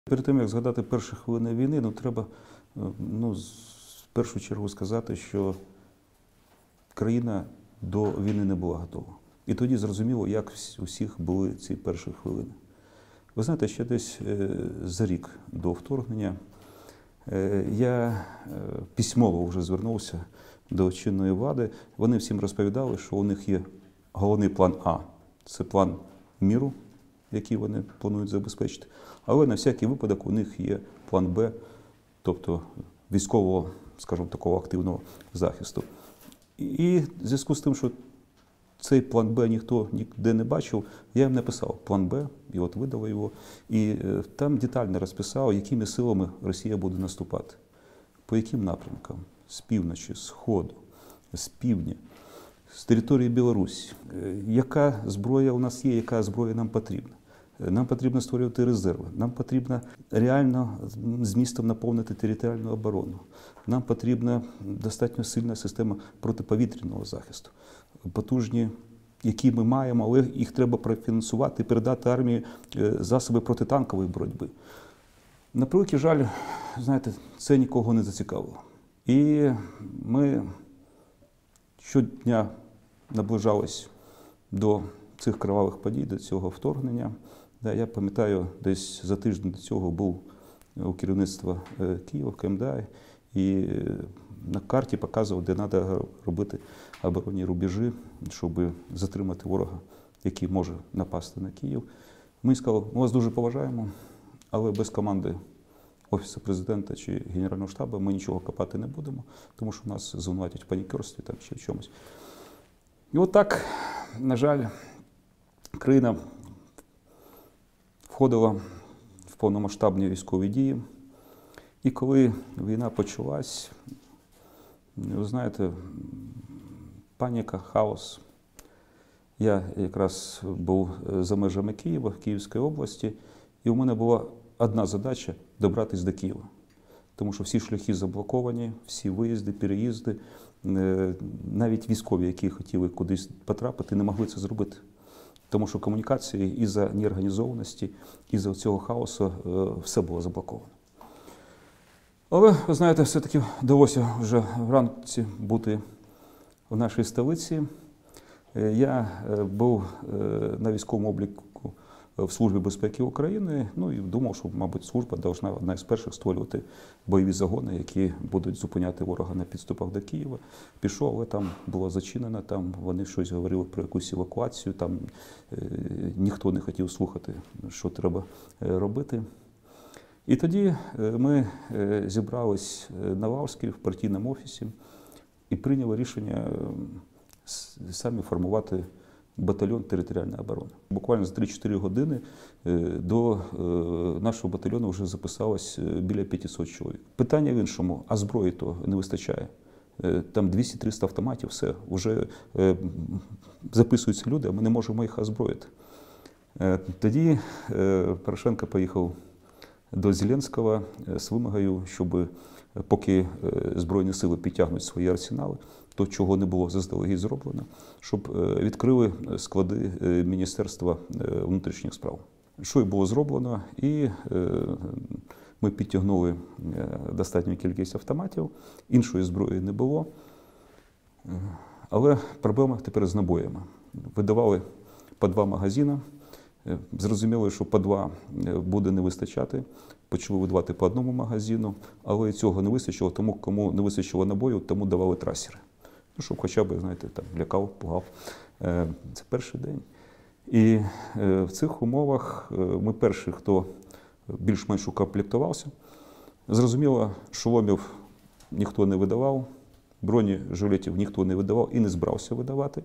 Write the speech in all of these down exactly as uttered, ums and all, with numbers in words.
Перед тим, як згадати перші хвилини війни, ну, треба ну, в першу чергу сказати, що країна до війни не була готова. І тоді зрозуміло, як у всіх були ці перші хвилини. Ви знаєте, ще десь за рік до вторгнення я письмово вже звернувся до чинної влади. Вони всім розповідали, що у них є головний план А – це план миру, який вони планують забезпечити. Але на всякий випадок у них є план Б, тобто військового, скажімо, такого активного захисту. І в зв'язку з тим, що цей план Б ніхто ніде не бачив, я їм написав план Б, і от видали його. І там детально розписав, якими силами Росія буде наступати, по яким напрямкам, з півночі, з сходу, з півдня, з території Білорусі, яка зброя у нас є, яка зброя нам потрібна. Нам потрібно створювати резерви, нам потрібно реально змістом наповнити територіальну оборону. Нам потрібна достатньо сильна система протиповітряного захисту. Потужні, які ми маємо, але їх треба профінансувати і передати армії засоби протитанкової боротьби. На превеликий жаль, знаєте, це нікого не зацікавило. І ми щодня наближались до цих кривавих подій, до цього вторгнення. Я пам'ятаю, десь за тиждень до цього був у керівництва Києва, ка ем де а, і на карті показував, де треба робити оборонні рубежі, щоб затримати ворога, який може напасти на Київ. Ми сказали, ми вас дуже поважаємо, але без команди Офісу Президента чи Генерального штабу ми нічого копати не будемо, тому що нас звинуватять в панікерстві там, чи в чомусь. І от так, на жаль, країна входила в повномасштабні військові дії. І коли війна почалась, ви знаєте, паніка, хаос. Я якраз був за межами Києва, Київської області, і у мене була одна задача – добратися до Києва. Тому що всі шляхи заблоковані, всі виїзди, переїзди, навіть військові, які хотіли кудись потрапити, не могли це зробити. Тому що комунікації із-за неорганізованості, із-за цього хаосу все було заблоковано. Але, ви знаєте, все-таки вдалося вже вранці бути в нашій столиці. Я був на військовому обліку в Службі безпеки України, ну і думав, що, мабуть, служба повинна одна із перших створювати бойові загони, які будуть зупиняти ворога на підступах до Києва. Пішов, але там було зачинено, там вони щось говорили про якусь евакуацію, там е, ніхто не хотів слухати, що треба робити. І тоді ми зібрались на Вавській в партійному офісі і прийняли рішення самі формувати батальйон територіальної оборони. Буквально за три-чотири години до нашого батальйону вже записалось біля п'ятисот чоловік. Питання в іншому, а зброї то не вистачає. Там двісті-триста автоматів, все, вже записуються люди, а ми не можемо їх озброїти. Тоді Порошенко поїхав до Зеленського з вимогою, щоб поки Збройні сили підтягнуть свої арсенали, то, чого не було заздалегідь зроблено, щоб відкрили склади Міністерства внутрішніх справ. Що й було зроблено, і ми підтягнули достатню кількість автоматів, іншої зброї не було. Але проблема тепер з набоями. Видавали по два магазини, зрозуміло, що по два буде не вистачати, почали видавати по одному магазину, але цього не вистачило, тому кому не вистачило набою, тому давали трасери. Ну, щоб хоча б, знаєте, там, лякав, пугав. Це перший день. І в цих умовах ми перші, хто більш-менш укомплектувався. Зрозуміло, шоломів ніхто не видавав, бронежилетів ніхто не видавав і не збирався видавати.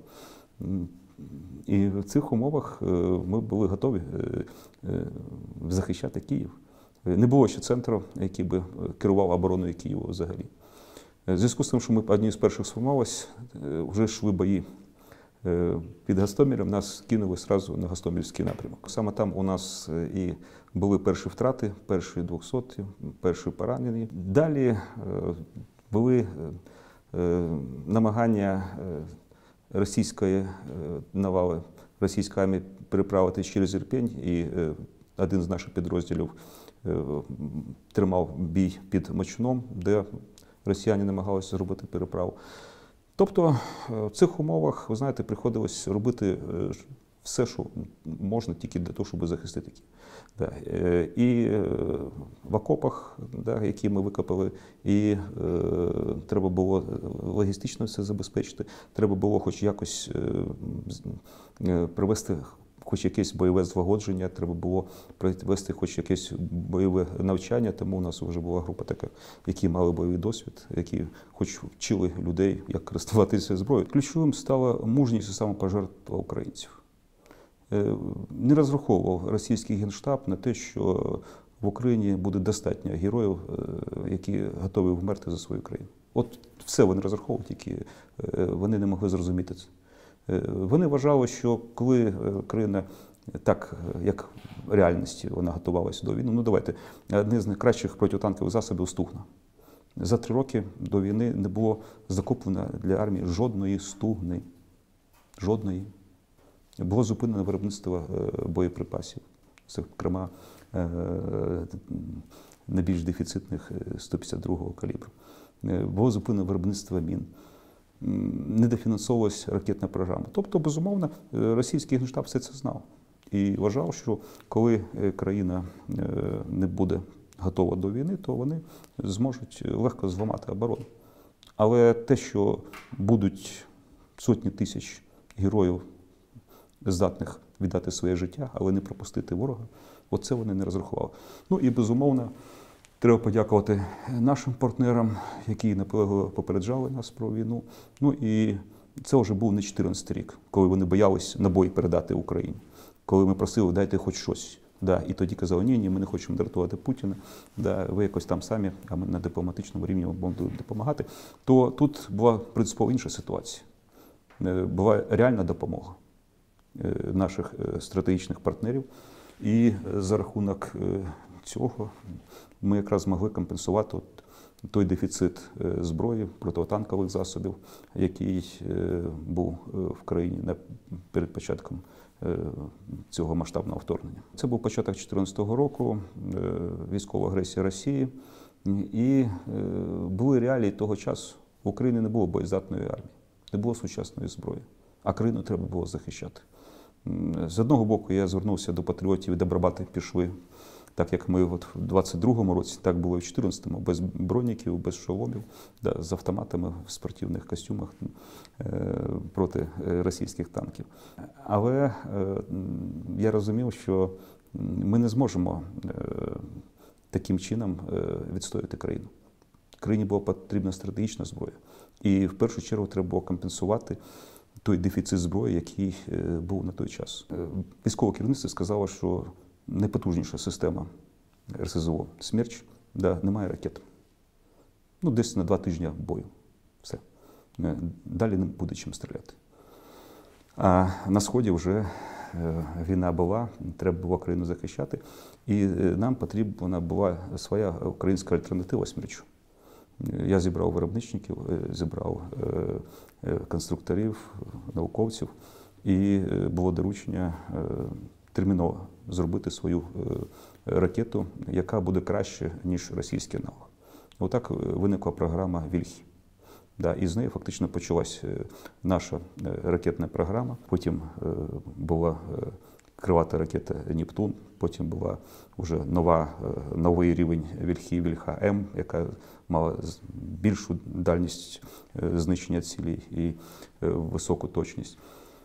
І в цих умовах ми були готові захищати Київ. Не було ще центру, який би керував обороною Києва взагалі. В зв'язку з тим, що ми одні з перших сформувалися, вже йшли бої під Гостомелем, нас кинули одразу на Гостомельський напрямок. Саме там у нас і були перші втрати, перші двохсоті, перші поранені. Далі були намагання російської навали, російської армії переправити через Ірпінь, і один з наших підрозділів тримав бій під Мочуном, де росіяни намагалися зробити переправу. Тобто в цих умовах, ви знаєте, приходилось робити все, що можна, тільки для того, щоб захистити Київ. Да. І в окопах, да, які ми викопали, і е, треба було логістично все забезпечити, треба було хоч якось е, привести хоч якесь бойове злагодження, треба було провести хоч якесь бойове навчання, тому у нас вже була група така, які мали бойовий досвід, які хоч вчили людей, як користуватися зброєю. Ключовим стала мужність і самопожертва українців. Не розраховував російський генштаб на те, що в Україні буде достатньо героїв, які готові вмерти за свою країну. От все вони розраховували, тільки вони не могли зрозуміти це. Вони вважали, що коли країна так, як в реальності, вона готувалася до війни, ну давайте, одне з найкращих протитанкових засобів «Стугна». За три роки до війни не було закуплено для армії жодної «Стугни». Жодної. Було зупинено виробництво боєприпасів, зокрема найбільш дефіцитних сто п'ятдесят другого калібру. Було зупинено виробництво мін. Не дофінансовувалася ракетна програма. Тобто, безумовно, російський генштаб все це знав. І вважав, що коли країна не буде готова до війни, то вони зможуть легко зламати оборону. Але те, що будуть сотні тисяч героїв, здатних віддати своє життя, але не пропустити ворога, оце вони не розрахували. Ну і, безумовно, треба подякувати нашим партнерам, які наполегливо попереджали нас про війну. Ну і це вже був не чотирнадцятий рік, коли вони боялись набої передати Україні. Коли ми просили, дайте хоч щось. Да, і тоді казали, ні, ні, ми не хочемо дратувати Путіна, да, ви якось там самі, а ми на дипломатичному рівні вам будемо допомагати. То тут була принципово інша ситуація. Була реальна допомога наших стратегічних партнерів. І за рахунок цього ми якраз змогли компенсувати той дефіцит зброї, протитанкових засобів, який був в країні перед початком цього масштабного вторгнення. Це був початок дві тисячі чотирнадцятого року, військова агресія Росії, і були реалії того часу. В Україні не було боєздатної армії, не було сучасної зброї, а країну треба було захищати. З одного боку, я звернувся до патріотів і добробати пішли, так як ми от в двадцять другому році, так було і в чотирнадцятому, без броніків, без шоломів, да, з автоматами в спортивних костюмах е, проти російських танків. Але е, я розумів, що ми не зможемо е, таким чином е, відстояти країну. Країні була потрібна стратегічна зброя. І в першу чергу треба було компенсувати той дефіцит зброї, який був на той час. Військове керівництво сказало, що найпотужніша система ер ес зе о «Смерч», да, немає ракет. Ну, десь на два тижні бою. Все. Далі не буде чим стріляти. А на Сході вже війна була, треба було країну захищати. І нам потрібна була своя українська альтернатива «Смерчу». Я зібрав виробничників, зібрав конструкторів, науковців, і було доручення терміново зробити свою ракету, яка буде краще, ніж російський аналог. Отак виникла програма «Вільхі». Да, і з нею фактично почалась наша ракетна програма. Потім була крилата ракета «Нептун», потім була вже нова, новий рівень «Вільхі», «Вільха-М», яка мала більшу дальність знищення цілей і високу точність.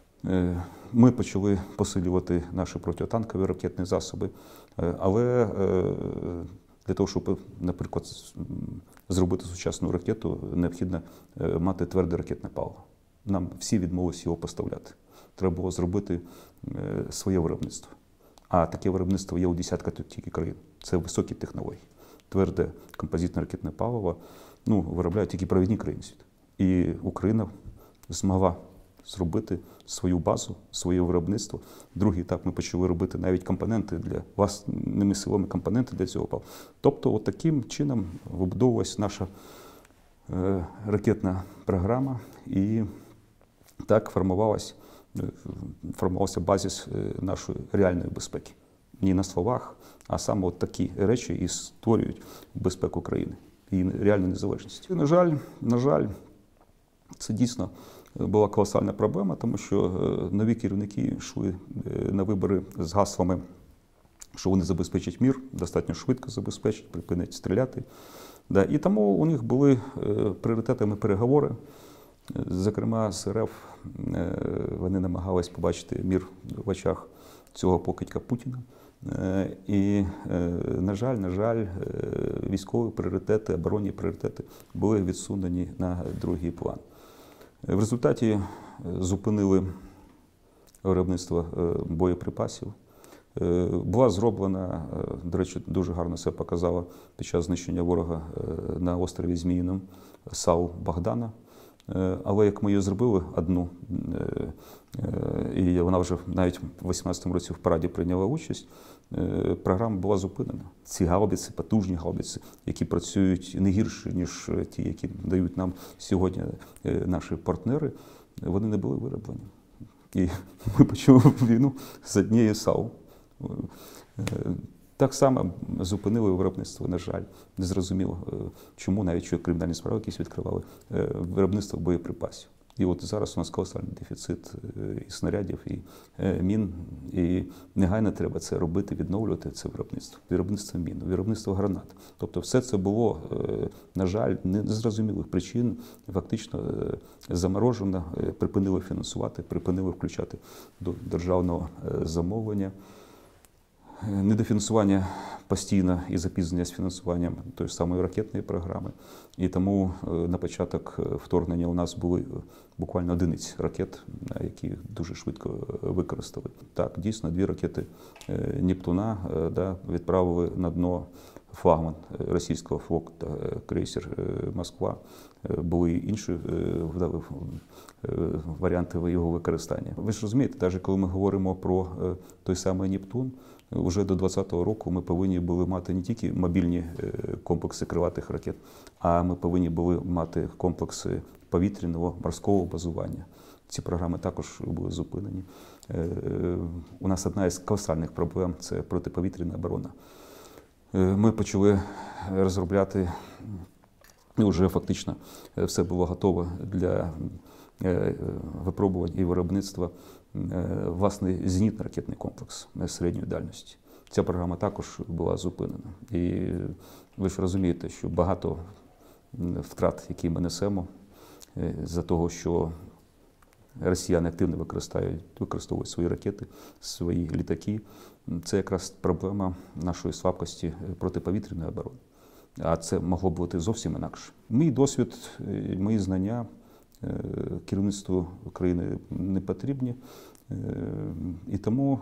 Ми почали посилювати наші протитанкові ракетні засоби, але для того, щоб, наприклад, зробити сучасну ракету, необхідно мати тверде ракетне паливо. Нам всі відмовилися його поставляти. Треба було зробити своє виробництво. А таке виробництво є у десятка тільки країн. Це високі технології. Тверде композитне ракетне паливо ну, виробляють тільки провідні країни світу. І Україна змогла зробити свою базу, своє виробництво. Другий етап ми почали робити навіть компоненти для власними силами, компоненти для цього палива. Тобто, от таким чином вибудовувалась наша е, ракетна програма, і так формувалась, формувався базис нашої реальної безпеки. не на словах, а саме от такі речі і створюють безпеку країни і реальну незалежність. І, на жаль, на жаль, це дійсно була колосальна проблема, тому що нові керівники йшли на вибори з гаслами, що вони забезпечать мир, достатньо швидко забезпечать, припинять стріляти. Да, і тому у них були пріоритетами переговори. Зокрема, з РФ вони намагались побачити мир в очах цього покидька Путіна. І, на жаль, на жаль, військові пріоритети, оборонні пріоритети були відсунені на другий план. В результаті зупинили виробництво боєприпасів. Була зроблена, до речі, дуже гарно це показало під час знищення ворога на острові Зміїному САУ Богдана. Але як ми її зробили одну, і вона вже навіть в вісімнадцятому році в параді прийняла участь, програма була зупинена. Ці гаубиці, потужні гаубиці, які працюють не гірше, ніж ті, які дають нам сьогодні наші партнери, вони не були вироблені. І ми почали війну з однією САУ. Так само зупинили виробництво, на жаль, незрозуміло, чому, навіть що кримінальні справи якісь відкривали, виробництво боєприпасів. І от зараз у нас колосальний дефіцит і снарядів, і мін, і негайно треба це робити, відновлювати це виробництво. Виробництво мін, виробництво гранат. Тобто все це було, на жаль, незрозумілих причин, фактично заморожено, припинили фінансувати, припинили включати до державного замовлення. Недофінансування постійно і запізнення з фінансуванням тої ж самої ракетної програми. І тому на початок вторгнення у нас були буквально одиниці ракет, які дуже швидко використали. Так, дійсно, дві ракети Нептуна да, відправили на дно флагман російського флоту, крейсер Москва. Були інші варіанти його використання. Ви ж розумієте, навіть коли ми говоримо про той самий Нептун, вже до двадцятого року ми повинні були мати не тільки мобільні комплекси крилатих ракет, а ми повинні були мати комплекси повітряного, морського базування. Ці програми також були зупинені. У нас одна із колосальних проблем – це протиповітряна оборона. Ми почали розробляти, і вже фактично все було готово для випробувань і виробництва, власний зенітно-ракетний комплекс середньої дальності. Ця програма також була зупинена. І ви ж розумієте, що багато втрат, які ми несемо, за того, що росіяни активно використовують, використовують свої ракети, свої літаки, це якраз проблема нашої слабкості протиповітряної оборони. А це могло бути зовсім інакше. Мій досвід, мої знання керівництву України не потрібні. І тому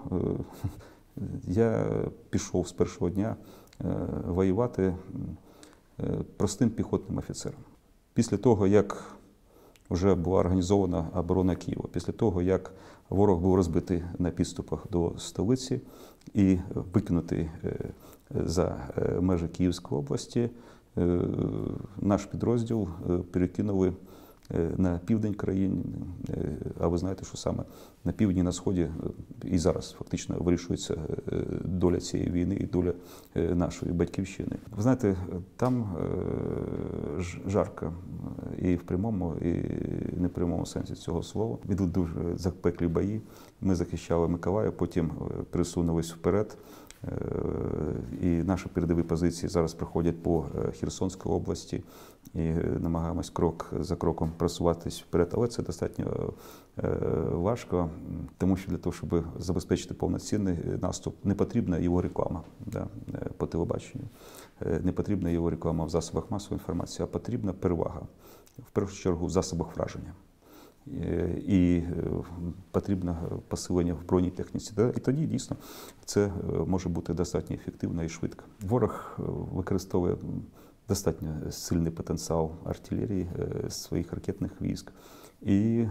я пішов з першого дня воювати простим піхотним офіцером. Після того, як вже була організована оборона Києва, після того, як ворог був розбитий на підступах до столиці і викинутий за межі Київської області, наш підрозділ перекинули на південь країни, а ви знаєте, що саме на півдні, на сході і зараз фактично вирішується доля цієї війни і доля нашої батьківщини. Ви знаєте, там жарко і в прямому, і не в прямому сенсі цього слова. Відли дуже запеклі бої. Ми захищали Миколаїв, потім пересунулись вперед. І наші передові позиції зараз проходять по Херсонській області і намагаємось крок за кроком просуватись вперед. Але це достатньо важко, тому що для того, щоб забезпечити повноцінний наступ, не потрібна його реклама да, по телебаченню, не потрібна його реклама в засобах масової інформації, а потрібна перевага, в першу чергу, в засобах враження. І потрібне посилення в броній техніці. І тоді, дійсно, це може бути достатньо ефективно і швидко. Ворог використовує достатньо сильний потенціал артилерії, своїх ракетних військ. І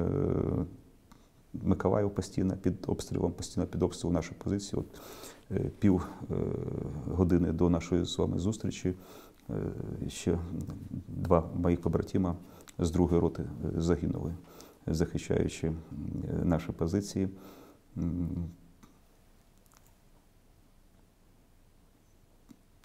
Миколаїв постійно під обстрілом, постійно під обстрілом нашої позиції. От пів години до нашої з вами зустрічі ще два моїх побратима з другої роти загинули, захищаючи наші позиції.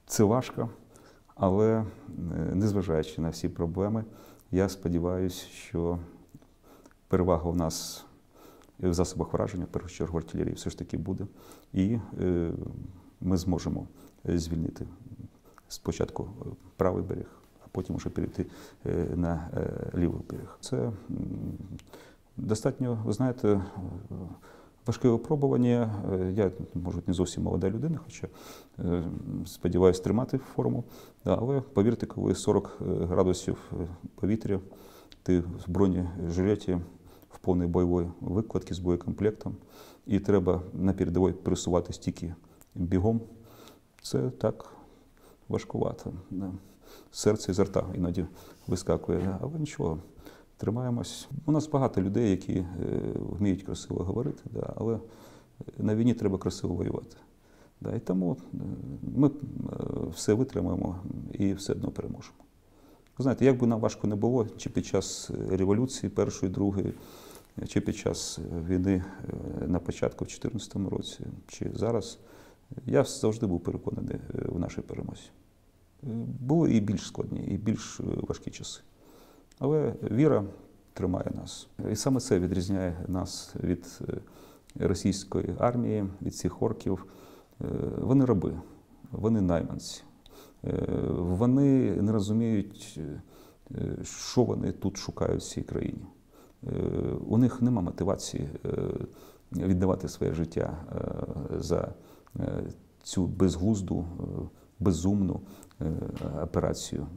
Це важко, але е, незважаючи на всі проблеми, я сподіваюся, що перевага у нас в засобах враження, в першу чергу артилерії, все ж таки буде. І е, ми зможемо звільнити спочатку правий берег, а потім вже перейти е, на е, лівий берег. Це м, достатньо, ви знаєте, важке випробування. Я, може, не зовсім молода людина, хоча е, сподіваюся тримати форму. Да, але повірте, коли сорок градусів повітря, ти в бронежилеті, в повній бойовій викладці з боєкомплектом, і треба на передовій пересуватись тільки бігом, це так важкувато. Да. Серце із рта іноді вискакує, да. Але нічого, тримаємось. У нас багато людей, які е, вміють красиво говорити, да, але на війні треба красиво воювати. Да. І тому ми все витримаємо і все одно переможемо. Ви знаєте, як би нам важко не було, чи під час революції першої, другої, чи під час війни на початку в дві тисячі чотирнадцятому році, чи зараз, я завжди був переконаний в нашій перемозі. Були і більш складні, і більш важкі часи. Але віра тримає нас. І саме це відрізняє нас від російської армії, від цих орків. Вони раби, вони найманці. Вони не розуміють, що вони тут шукають в цій країні. У них нема мотивації віддавати своє життя за цю безглузду, безумну операцію,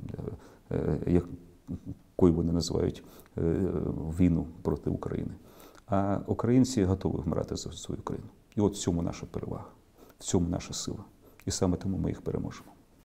яку вони називають війну проти України. А українці готові вмирати за свою країну. І от в цьому наша перевага, в цьому наша сила. І саме тому ми їх переможемо.